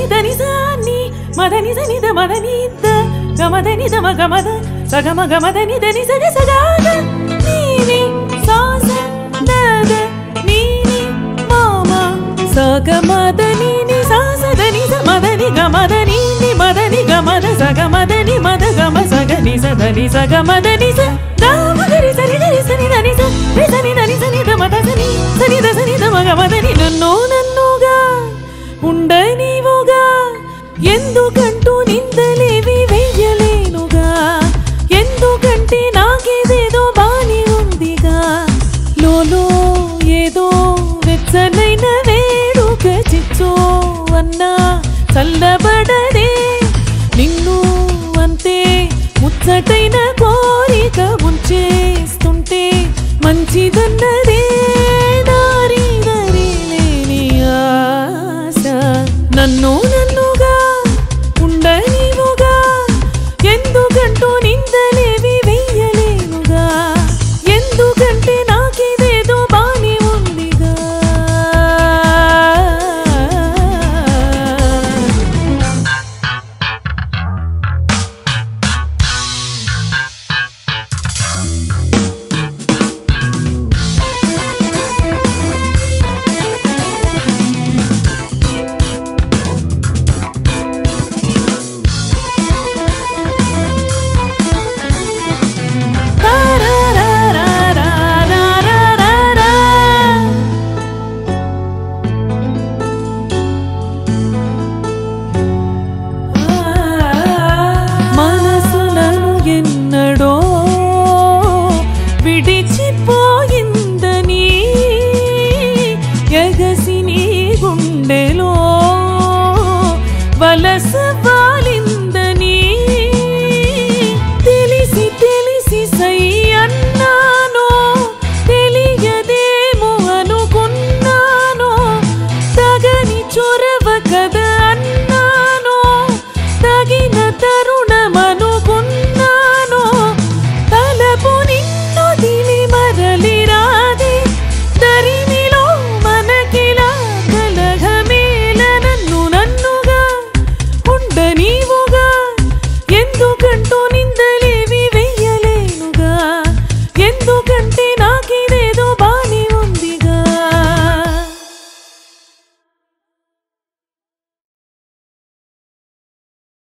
దని దని సాని మదని సని ద మదని ద గమదని ద మగమద సగమ గమదని దని సగ సగాద నీని సాస దద నీని మామ సగమదని ని సాస దని స మదని గమదని ని మదని గమద సగమదని మద గమ సగని సదని సగమదని స